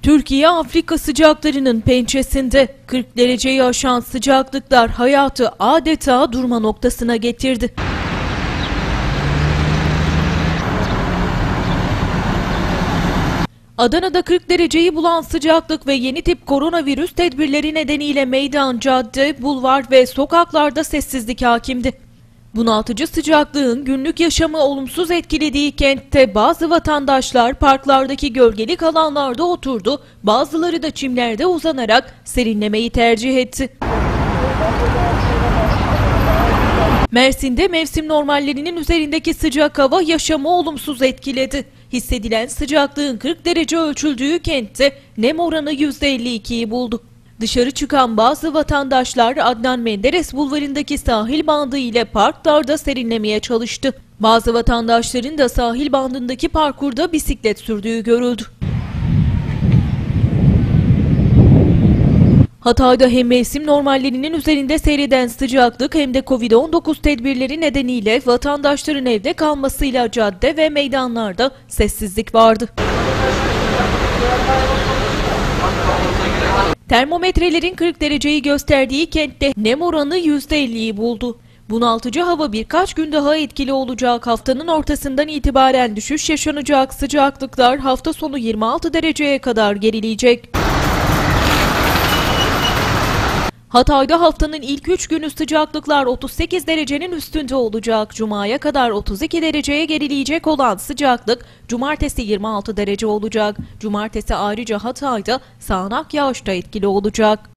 Türkiye Afrika sıcaklarının pençesinde 40 dereceyi aşan sıcaklıklar hayatı adeta durma noktasına getirdi. Adana'da 40 dereceyi bulan sıcaklık ve yeni tip koronavirüs tedbirleri nedeniyle meydan, cadde, bulvar ve sokaklarda sessizlik hakimdi. Bunaltıcı sıcaklığın günlük yaşamı olumsuz etkilediği kentte bazı vatandaşlar parklardaki gölgelik alanlarda oturdu, bazıları da çimlerde uzanarak serinlemeyi tercih etti. Mersin'de mevsim normallerinin üzerindeki sıcak hava yaşamı olumsuz etkiledi. Hissedilen sıcaklığın 40 derece ölçüldüğü kentte nem oranı %52'yi buldu. Dışarı çıkan bazı vatandaşlar Adnan Menderes bulvarındaki sahil bandı ile parklarda serinlemeye çalıştı. Bazı vatandaşların da sahil bandındaki parkurda bisiklet sürdüğü görüldü. Hatay'da hem mevsim normallerinin üzerinde seyreden sıcaklık hem de Covid-19 tedbirleri nedeniyle vatandaşların evde kalmasıyla cadde ve meydanlarda sessizlik vardı. Termometrelerin 40 dereceyi gösterdiği kentte nem oranı %50'yi buldu. Bunaltıcı hava birkaç gün daha etkili olacak. Haftanın ortasından itibaren düşüş yaşanacak. Sıcaklıklar hafta sonu 26 dereceye kadar gerileyecek. Hatay'da haftanın ilk 3 günü sıcaklıklar 38 derecenin üstünde olacak. Cuma'ya kadar 32 dereceye gerileyecek olan sıcaklık cumartesi 26 derece olacak. Cumartesi ayrıca Hatay'da sağanak yağış da etkili olacak.